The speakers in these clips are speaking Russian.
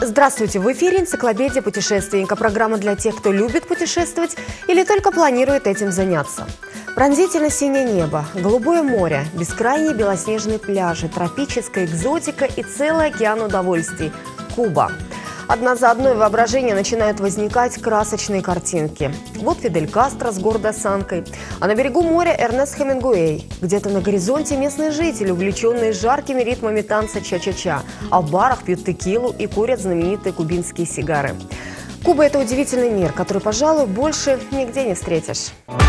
Здравствуйте! В эфире энциклопедия путешественника. Программа для тех, кто любит путешествовать или только планирует этим заняться. Пронзительно синее небо, голубое море, бескрайние белоснежные пляжи, тропическая экзотика и целый океан удовольствий. Куба. Одна за одной в воображении начинают возникать красочные картинки. Вот Фидель Кастро с гордой осанкой, а на берегу моря Эрнест Хемингуэй. Где-то на горизонте местные жители, увлеченные жаркими ритмами танца ча-ча-ча, а в барах пьют текилу и курят знаменитые кубинские сигары. Куба – это удивительный мир, который, пожалуй, больше нигде не встретишь.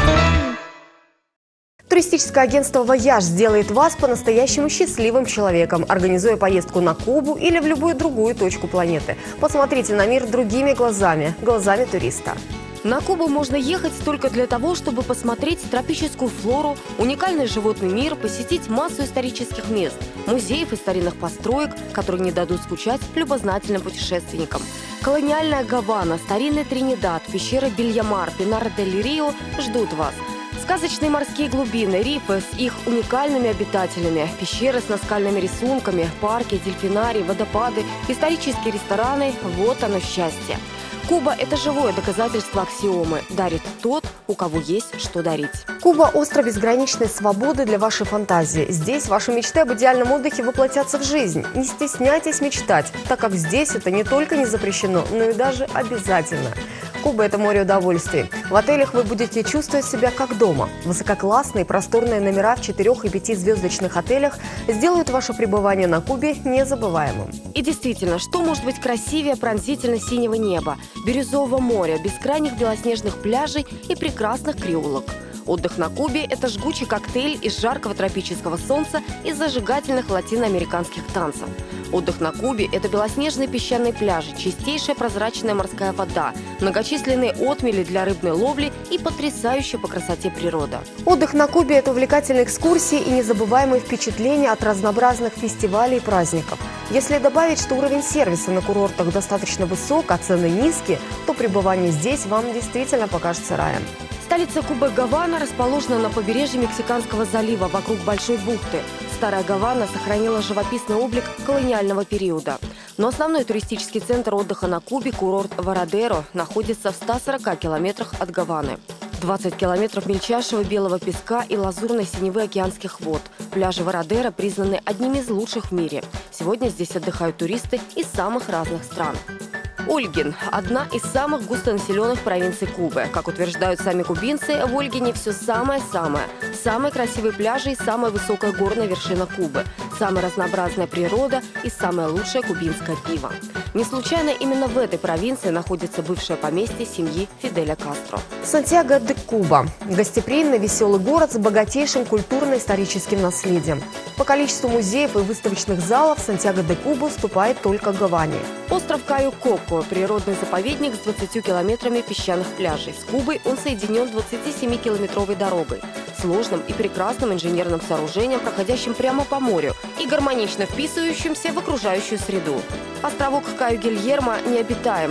Туристическое агентство «Вояж» сделает вас по-настоящему счастливым человеком, организуя поездку на Кубу или в любую другую точку планеты. Посмотрите на мир другими глазами, глазами туриста. На Кубу можно ехать только для того, чтобы посмотреть тропическую флору, уникальный животный мир, посетить массу исторических мест, музеев и старинных построек, которые не дадут скучать любознательным путешественникам. Колониальная Гавана, старинный Тринидад, пещера Бильямар, Пинар-дель-Рио ждут вас. Сказочные морские глубины, рифы с их уникальными обитателями, пещеры с наскальными рисунками, парки, дельфинарии, водопады, исторические рестораны – вот оно счастье. Куба – это живое доказательство аксиомы. Дарит тот, у кого есть что дарить. Куба – остров безграничной свободы для вашей фантазии. Здесь ваши мечты об идеальном отдыхе воплотятся в жизнь. Не стесняйтесь мечтать, так как здесь это не только не запрещено, но и даже обязательно. Куба – это море удовольствий. В отелях вы будете чувствовать себя как дома. Высококлассные просторные номера в 4- и 5-звездочных отелях сделают ваше пребывание на Кубе незабываемым. И действительно, что может быть красивее пронзительно-синего неба, бирюзового моря, бескрайних белоснежных пляжей и прекрасных креолок? Отдых на Кубе – это жгучий коктейль из жаркого тропического солнца и зажигательных латиноамериканских танцев. Отдых на Кубе – это белоснежные песчаные пляжи, чистейшая прозрачная морская вода, многочисленные отмели для рыбной ловли и потрясающая по красоте природа. Отдых на Кубе – это увлекательные экскурсии и незабываемые впечатления от разнообразных фестивалей и праздников. Если добавить, что уровень сервиса на курортах достаточно высок, а цены низкие, то пребывание здесь вам действительно покажется раем. Столица Кубы Гавана расположена на побережье Мексиканского залива вокруг Большой бухты. Старая Гавана сохранила живописный облик колониального периода. Но основной туристический центр отдыха на Кубе, курорт Варадеро, находится в 140 километрах от Гаваны. 20 километров мельчайшего белого песка и лазурной синевы океанских вод. Пляжи Варадеро признаны одними из лучших в мире. Сегодня здесь отдыхают туристы из самых разных стран. Ольгин – одна из самых густонаселенных провинций Кубы. Как утверждают сами кубинцы, в Ольгине все самое-самое. Самые красивые пляжи и самая высокая горная вершина Кубы, самая разнообразная природа и самое лучшее кубинское пиво. Не случайно именно в этой провинции находится бывшее поместье семьи Фиделя Кастро. Сантьяго-де-Куба – гостеприимный, веселый город с богатейшим культурно-историческим наследием. По количеству музеев и выставочных залов Сантьяго-де-Куба уступает только Гаване. Остров Каю-Коко – природный заповедник с 20 километрами песчаных пляжей. С Кубой он соединен 27-километровой дорогой, сложным и прекрасным инженерным сооружением, проходящим прямо по морю и гармонично вписывающимся в окружающую среду. Островок Каю-Гильермо необитаем.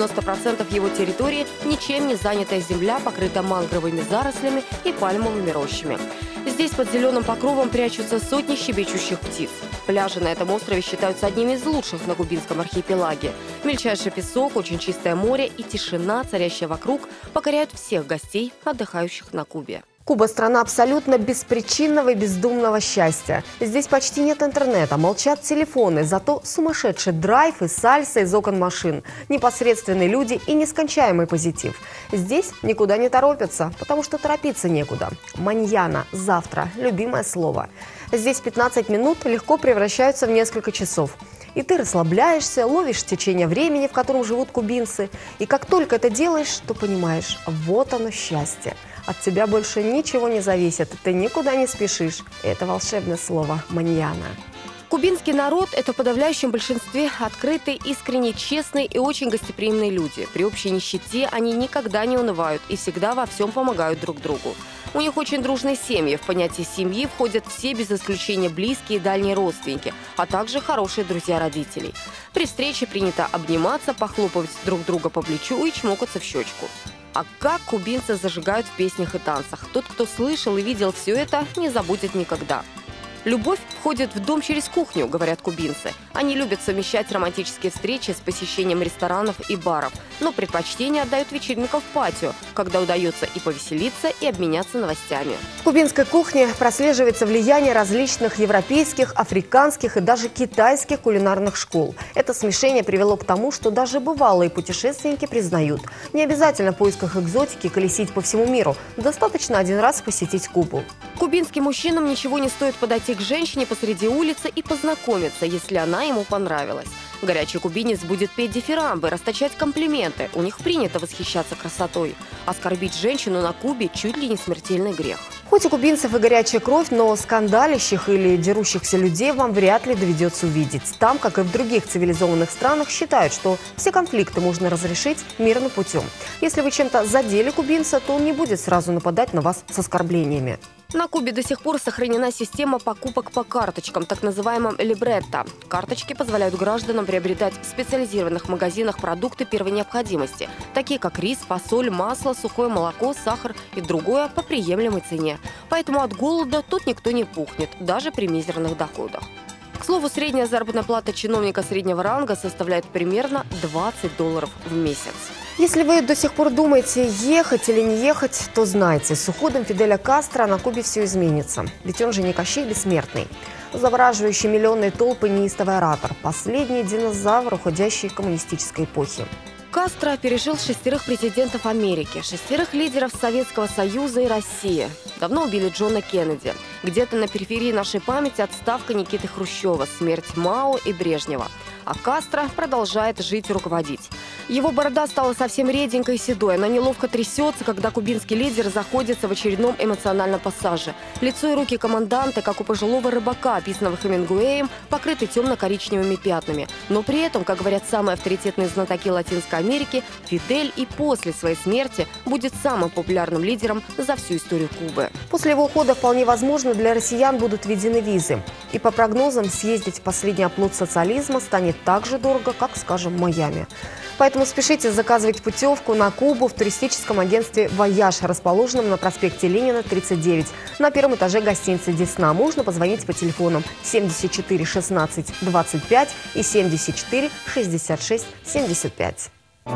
90% его территории – ничем не занятая земля, покрыта мангровыми зарослями и пальмовыми рощами. Здесь под зеленым покровом прячутся сотни щебечущих птиц. Пляжи на этом острове считаются одними из лучших на кубинском архипелаге. Мельчайший песок, очень чистое море и тишина, царящая вокруг, покоряют всех гостей, отдыхающих на Кубе. Куба – страна абсолютно беспричинного и бездумного счастья. Здесь почти нет интернета, молчат телефоны, зато сумасшедший драйв и сальса из окон машин, непосредственные люди и нескончаемый позитив. Здесь никуда не торопятся, потому что торопиться некуда. Маньяна – завтра – любимое слово. Здесь 15 минут легко превращаются в несколько часов. И ты расслабляешься, ловишь течение времени, в котором живут кубинцы. И как только это делаешь, то понимаешь – вот оно счастье. От тебя больше ничего не зависит, ты никуда не спешишь. Это волшебное слово «маньяна». Кубинский народ – это в подавляющем большинстве открытые, искренне честные и очень гостеприимные люди. При общей нищете они никогда не унывают и всегда во всем помогают друг другу. У них очень дружные семьи. В понятие семьи входят все без исключения близкие и дальние родственники, а также хорошие друзья родителей. При встрече принято обниматься, похлопывать друг друга по плечу и чмокаться в щечку. А как кубинцы зажигают в песнях и танцах. Тот, кто слышал и видел все это, не забудет никогда. Любовь входит в дом через кухню, говорят кубинцы. Они любят совмещать романтические встречи с посещением ресторанов и баров, но предпочтение отдают вечеринкам в патио, когда удается и повеселиться, и обменяться новостями. В кубинской кухне прослеживается влияние различных европейских, африканских и даже китайских кулинарных школ. Это смешение привело к тому, что даже бывалые путешественники признают: не обязательно в поисках экзотики колесить по всему миру, достаточно один раз посетить Кубу. Кубинским мужчинам ничего не стоит подойти к женщине посреди улицы и познакомиться, если она ему понравилась. Горячий кубинец будет петь дифирамбы, расточать комплименты. У них принято восхищаться красотой. Оскорбить женщину на Кубе чуть ли не смертельный грех. Хоть у кубинцев и горячая кровь, но скандалящих или дерущихся людей вам вряд ли доведется увидеть. Там, как и в других цивилизованных странах, считают, что все конфликты можно разрешить мирным путем. Если вы чем-то задели кубинца, то он не будет сразу нападать на вас с оскорблениями. На Кубе до сих пор сохранена система покупок по карточкам, так называемым либретто. Карточки позволяют гражданам приобретать в специализированных магазинах продукты первой необходимости, такие как рис, фасоль, масло, сухое молоко, сахар и другое по приемлемой цене. Поэтому от голода тут никто не пухнет, даже при мизерных доходах. К слову, средняя заработная плата чиновника среднего ранга составляет примерно $20 в месяц. Если вы до сих пор думаете, ехать или не ехать, то знайте, с уходом Фиделя Кастро на Кубе все изменится. Ведь он же не Кощей Бессмертный. Завораживающий миллионные толпы неистовый оратор. Последний динозавр уходящей коммунистической эпохи. Кастро пережил 6 президентов Америки, 6 лидеров Советского Союза и России. Давно убили Джона Кеннеди. Где-то на периферии нашей памяти отставка Никиты Хрущева, смерть Мао и Брежнева. А Кастро продолжает жить и руководить. Его борода стала совсем реденькой и седой. Она неловко трясется, когда кубинский лидер заходится в очередном эмоциональном пассаже. Лицо и руки команданта, как у пожилого рыбака, описанного Хемингуэем, покрыты темно-коричневыми пятнами. Но при этом, как говорят самые авторитетные знатоки Латинской Америки, Фидель и после своей смерти будет самым популярным лидером за всю историю Кубы. После его ухода вполне возможно для россиян будут введены визы. И по прогнозам съездить в последний оплот социализма станет так же дорого, как, скажем, Майами. Поэтому спешите заказывать путевку на Кубу в туристическом агентстве «Вояж», расположенном на проспекте Ленина, 39, на первом этаже гостиницы «Десна». Можно позвонить по телефонам 74 16 25 и 74 66 75.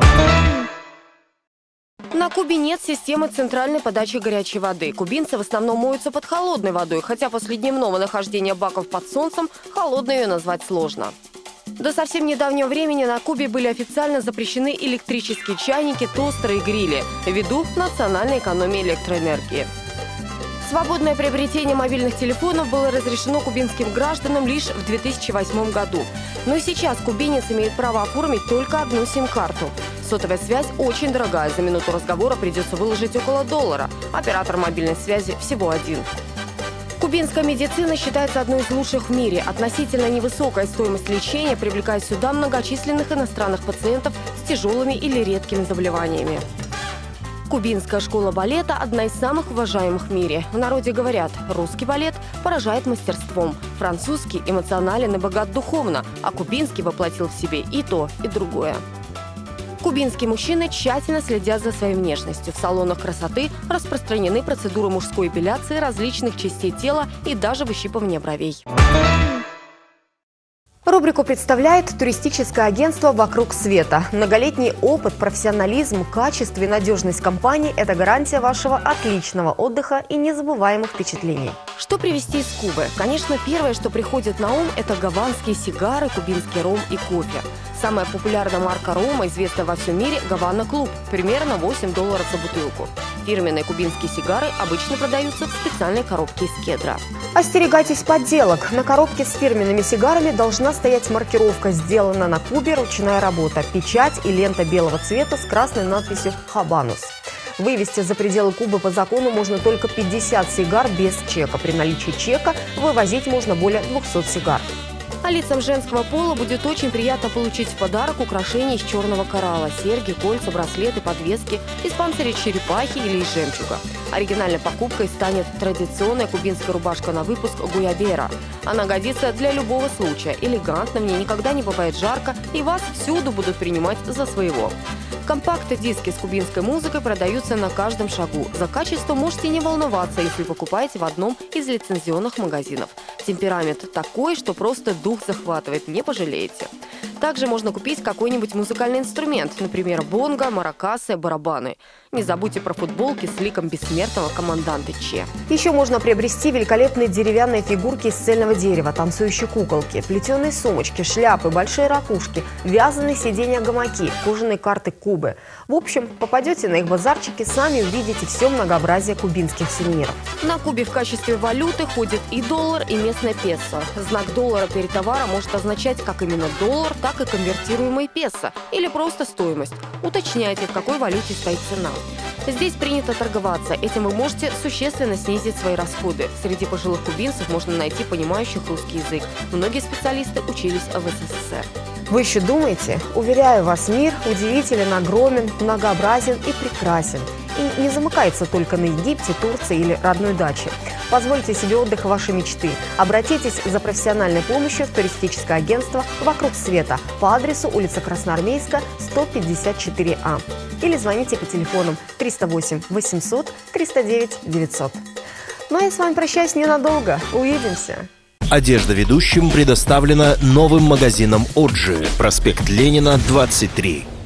На Кубе нет системы центральной подачи горячей воды. Кубинцы в основном моются под холодной водой, хотя после дневного нахождения баков под солнцем холодной ее назвать сложно. До совсем недавнего времени на Кубе были официально запрещены электрические чайники, тостеры и грили ввиду национальной экономии электроэнергии. Свободное приобретение мобильных телефонов было разрешено кубинским гражданам лишь в 2008 году. Но и сейчас кубинец имеет право оформить только одну сим-карту. Сотовая связь очень дорогая, за минуту разговора придется выложить около $1. Оператор мобильной связи всего один. Кубинская медицина считается одной из лучших в мире. Относительно невысокая стоимость лечения привлекает сюда многочисленных иностранных пациентов с тяжелыми или редкими заболеваниями. Кубинская школа балета – одна из самых уважаемых в мире. В народе говорят, русский балет поражает мастерством, французский эмоционален и богат духовно, а кубинский воплотил в себе и то, и другое. Кубинские мужчины тщательно следят за своей внешностью. В салонах красоты распространены процедуры мужской эпиляции различных частей тела и даже выщипывания бровей. Рубрику представляет туристическое агентство «Вокруг света». Многолетний опыт, профессионализм, качество и надежность компании – это гарантия вашего отличного отдыха и незабываемых впечатлений. Что привезти из Кубы? Конечно, первое, что приходит на ум – это гаванские сигары, кубинский ром и кофе. Самая популярная марка рома, известная во всем мире – «Гавана Клуб», примерно $8 за бутылку. Фирменные кубинские сигары обычно продаются в специальной коробке из кедра. Остерегайтесь подделок. На коробке с фирменными сигарами должна стоять маркировка «Сделана на Кубе, ручная работа», печать и лента белого цвета с красной надписью «Хабанус». Вывести за пределы Кубы по закону можно только 50 сигар без чека. При наличии чека вывозить можно более 200 сигар. А лицам женского пола будет очень приятно получить в подарок украшения из черного коралла – серьги, кольца, браслеты, подвески из панциря черепахи или из жемчуга. Оригинальной покупкой станет традиционная кубинская рубашка на выпуск «Гуябера». Она годится для любого случая. Элегантно, в ней никогда не бывает жарко, и вас всюду будут принимать за своего. Компакт-диски с кубинской музыкой продаются на каждом шагу. За качество можете не волноваться, если покупаете в одном из лицензионных магазинов. Темперамент такой, что просто дух захватывает, не пожалеете. Также можно купить какой-нибудь музыкальный инструмент, например, бонго, маракасы, барабаны. Не забудьте про футболки с ликом бессмертного команданта Че. Еще можно приобрести великолепные деревянные фигурки из цельного дерева, танцующие куколки, плетеные сумочки, шляпы, большие ракушки, вязаные сиденья-гамаки, кожаные карты Кубы. В общем, попадете на их базарчики, сами увидите все многообразие кубинских сувениров. На Кубе в качестве валюты ходит и доллар, и местное песо. Знак доллара перед товаром может означать как именно доллар, так и конвертируемый песо или просто стоимость. Уточняйте, в какой валюте стоит цена. Здесь принято торговаться. Этим вы можете существенно снизить свои расходы. Среди пожилых кубинцев можно найти понимающих русский язык. Многие специалисты учились в СССР. Вы еще думаете? Уверяю вас, мир удивителен, огромен, многообразен и прекрасен. И не замыкается только на Египте, Турции или родной даче. Позвольте себе отдых вашей мечты. Обратитесь за профессиональной помощью в туристическое агентство «Вокруг света» по адресу улица Красноармейская, 154А. Или звоните по телефонам 308 800 309 900. Ну а я с вами прощаюсь ненадолго. Увидимся. Одежда ведущим предоставлена новым магазином «Оджи», проспект Ленина, 23.